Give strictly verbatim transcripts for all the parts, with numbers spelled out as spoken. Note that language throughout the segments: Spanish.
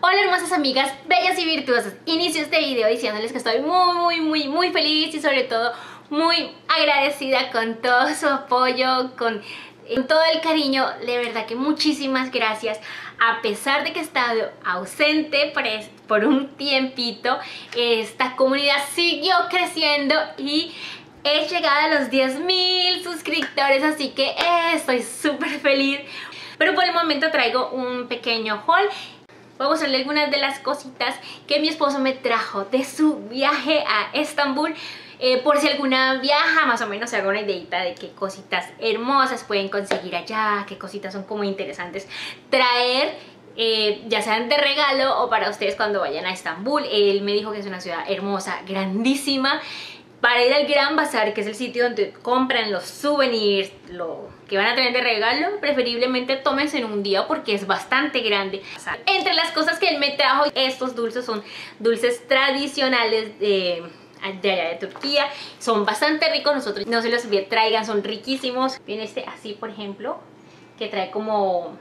Hola hermosas amigas, bellas y virtuosas. Inicio este video diciéndoles que estoy muy muy muy muy feliz y sobre todo muy agradecida con todo su apoyo, con, con todo el cariño. De verdad que muchísimas gracias. A pesar de que he estado ausente por, por un tiempito, esta comunidad siguió creciendo y he llegado a los diez mil suscriptores, así que eh, estoy súper feliz. Pero por el momento traigo un pequeño haul. Voy a mostrarles algunas de las cositas que mi esposo me trajo de su viaje a Estambul. Eh, por si alguna viaja, más o menos se haga una ideita de qué cositas hermosas pueden conseguir allá, qué cositas son como interesantes traer, eh, ya sean de regalo o para ustedes cuando vayan a Estambul. Él me dijo que es una ciudad hermosa, grandísima, para ir al Gran Bazar, que es el sitio donde compran los souvenirs, lo que van a tener de regalo. Preferiblemente tómense en un día porque es bastante grande. Entre las cosas que él me trajo, estos dulces son dulces tradicionales de, de allá de Turquía. Son bastante ricos, nosotros no se los traigan, son riquísimos. Viene este así, por ejemplo, que trae como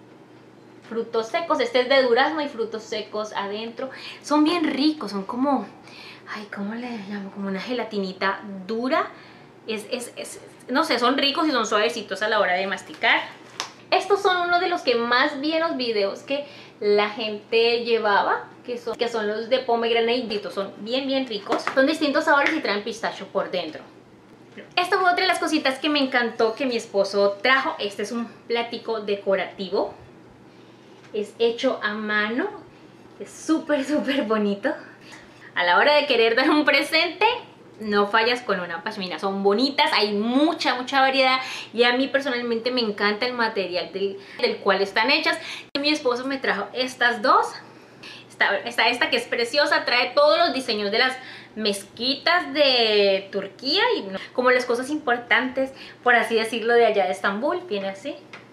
frutos secos. Este es de durazno y frutos secos adentro. Son bien ricos, son como... Ay, ¿cómo le llamo? Como una gelatinita dura. Es, es, es, no sé, son ricos y son suavecitos a la hora de masticar. Estos son uno de los que más vi en los videos que la gente llevaba, que son, que son los de pomegranate. Son bien, bien ricos. Son distintos sabores y traen pistacho por dentro. Esta fue otra de las cositas que me encantó que mi esposo trajo. Este es un platico decorativo. Es hecho a mano. Es súper, súper bonito. A la hora de querer dar un presente, no fallas con una pashmina. Son bonitas, hay mucha, mucha variedad. Y a mí personalmente me encanta el material del, del cual están hechas. Mi esposo me trajo estas dos. Está, está esta que es preciosa, trae todos los diseños de las mezquitas de Turquía y como las cosas importantes, por así decirlo, de allá de Estambul. Viene así.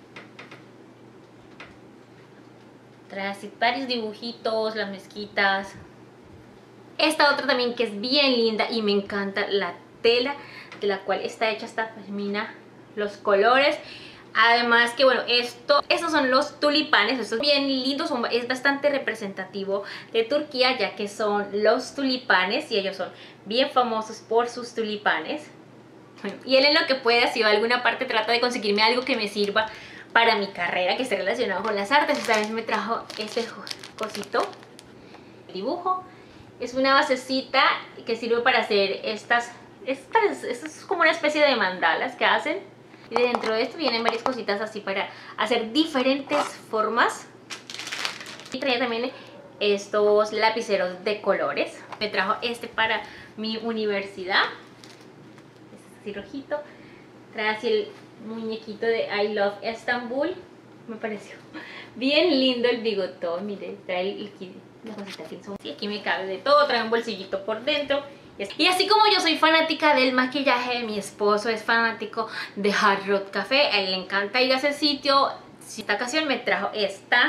Trae así varios dibujitos, las mezquitas. Esta otra también que es bien linda y me encanta la tela de la cual está hecha esta pashmina, los colores. Además que bueno, esto, estos son los tulipanes, estos son bien lindos, son, es bastante representativo de Turquía ya que son los tulipanes y ellos son bien famosos por sus tulipanes. Bueno, y él en lo que puede, si va a alguna parte, trata de conseguirme algo que me sirva para mi carrera, que esté relacionado con las artes. Esta vez me trajo este cosito, dibujo. Es una basecita que sirve para hacer estas, estas, esto es como una especie de mandalas que hacen. Y dentro de esto vienen varias cositas así para hacer diferentes formas. Y trae también estos lapiceros de colores. Me trajo este para mi universidad. Este así rojito. Trae así el muñequito de I Love Estambul. Me pareció bien lindo el bigotón. Mire, trae el kit. Una cosita así, y aquí me cabe de todo, trae un bolsillito por dentro. Y así como yo soy fanática del maquillaje, mi esposo es fanático de Hard Rock Café. A él le encanta ir a ese sitio. Esta ocasión me trajo esta,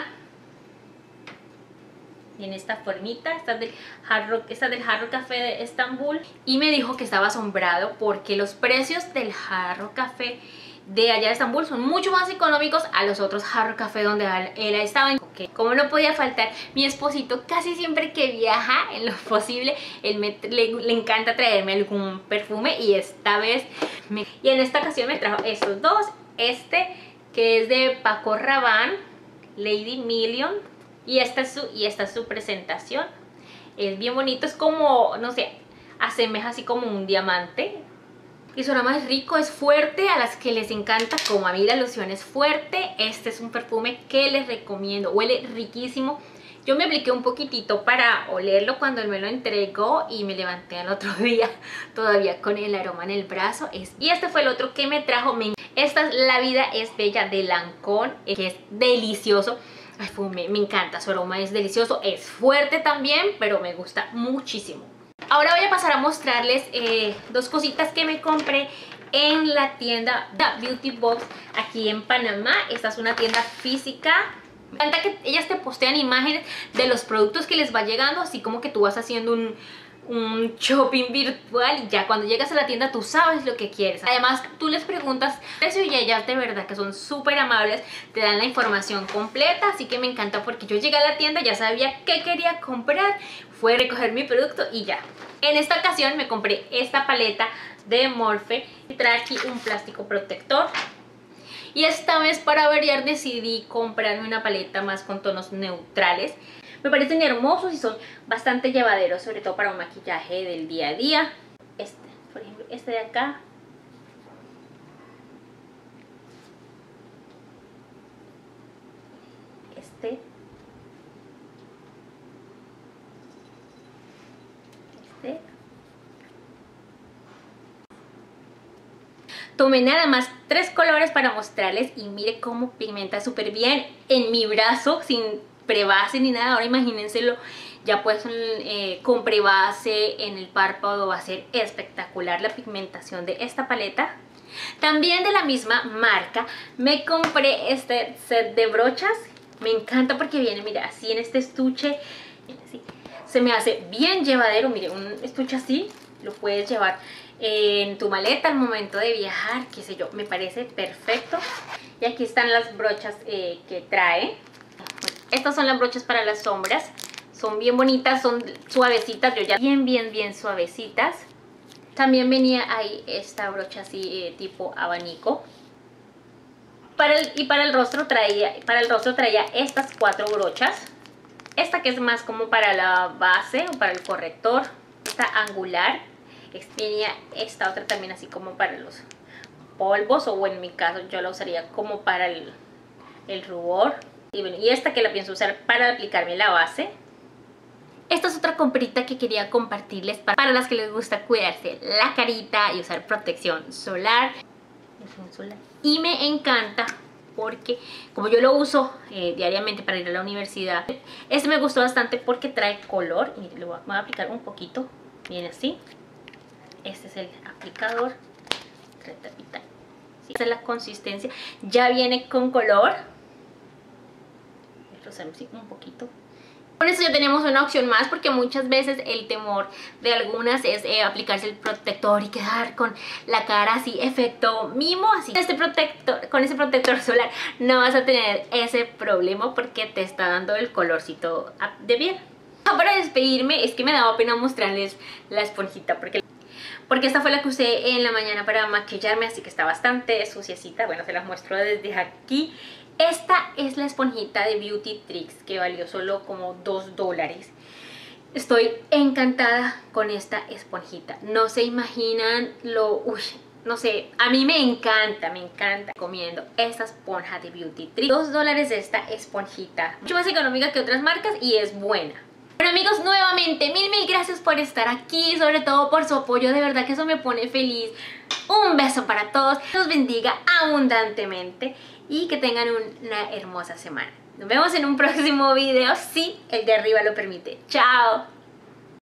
en esta formita. Esta es del Hard Rock, esta es del Hard Rock Café de Estambul. Y me dijo que estaba asombrado porque los precios del Hard Rock Café de allá de Estambul son mucho más económicos a los otros Hard Rock Café donde él ha estado. Como no podía faltar, mi esposito casi siempre que viaja, en lo posible, él me, le, le encanta traerme algún perfume y esta vez, me, y en esta ocasión me trajo estos dos. Este que es de Paco Rabanne, Lady Million, y esta es su, y esta es su presentación. Es bien bonito, es como, no sé, asemeja así como un diamante. Y su aroma es rico, es fuerte, a las que les encanta, como a mí la loción es fuerte. Este es un perfume que les recomiendo, huele riquísimo. Yo me apliqué un poquitito para olerlo cuando él me lo entregó y me levanté al otro día todavía con el aroma en el brazo. Y este fue el otro que me trajo. Esta es La Vida es Bella de Lancôme, que es delicioso. El perfume me encanta, su aroma es delicioso, es fuerte también, pero me gusta muchísimo. Ahora voy a pasar a mostrarles eh, dos cositas que me compré en la tienda Beauty Box aquí en Panamá. Esta es una tienda física. Me encanta que ellas te postean imágenes de los productos que les va llegando, así como que tú vas haciendo un, un shopping virtual y ya cuando llegas a la tienda tú sabes lo que quieres. Además tú les preguntas precio y ellas de verdad que son súper amables, te dan la información completa, así que me encanta porque yo llegué a la tienda, ya sabía qué quería comprar, fue a recoger mi producto y ya. En esta ocasión me compré esta paleta de Morphe y trae aquí un plástico protector. Y esta vez para variar decidí comprarme una paleta más con tonos neutrales. Me parecen hermosos y son bastante llevaderos, sobre todo para un maquillaje del día a día. Este, por ejemplo, este de acá. Este. Este. Tomé nada más tres colores para mostrarles y mire cómo pigmenta súper bien en mi brazo sin prebase ni nada. Ahora imagínenselo ya pues eh, con prebase en el párpado, va a ser espectacular la pigmentación de esta paleta. También de la misma marca me compré este set de brochas. Me encanta porque viene, mira, así en este estuche, así. Se me hace bien llevadero, mire, un estuche así lo puedes llevar en tu maleta al momento de viajar, qué sé yo, me parece perfecto. Y aquí están las brochas eh, que trae. Estas son las brochas para las sombras, son bien bonitas, son suavecitas, yo ya bien bien bien suavecitas. También venía ahí esta brocha así eh, tipo abanico. Para el, y para el rostro traía para el rostro traía estas cuatro brochas. Esta que es más como para la base o para el corrector, esta angular. Venía esta otra también así como para los polvos, o en mi caso yo la usaría como para el, el rubor. Y, bueno, y esta que la pienso usar para aplicarme la base. Esta es otra comprita que quería compartirles para, para las que les gusta cuidarse la carita y usar protección solar. Y me encanta porque como yo lo uso eh, diariamente para ir a la universidad, este me gustó bastante porque trae color. Miren, le voy a, voy a aplicar un poquito, viene así. Este es el aplicador. Sí, esta es la consistencia. Ya viene con color. Un poquito. Con esto ya tenemos una opción más, porque muchas veces el temor de algunas es eh, aplicarse el protector y quedar con la cara así, efecto mimo, así. Este protector, con ese protector solar no vas a tener ese problema porque te está dando el colorcito de piel. Para despedirme, es que me daba pena mostrarles la esponjita porque Porque esta fue la que usé en la mañana para maquillarme, así que está bastante suciecita. Bueno, se las muestro desde aquí. Esta es la esponjita de Beauty Tricks, que valió solo como dos dólares. Estoy encantada con esta esponjita. No se imaginan lo... Uy, no sé, a mí me encanta, me encanta comiendo esta esponja de Beauty Tricks. dos dólares esta esponjita. Mucho más económica que otras marcas y es buena. Bueno amigos, nuevamente mil mil gracias por estar aquí, sobre todo por su apoyo, de verdad que eso me pone feliz. Un beso para todos, Dios bendiga abundantemente y que tengan una hermosa semana. Nos vemos en un próximo video, si el de arriba lo permite. Chao.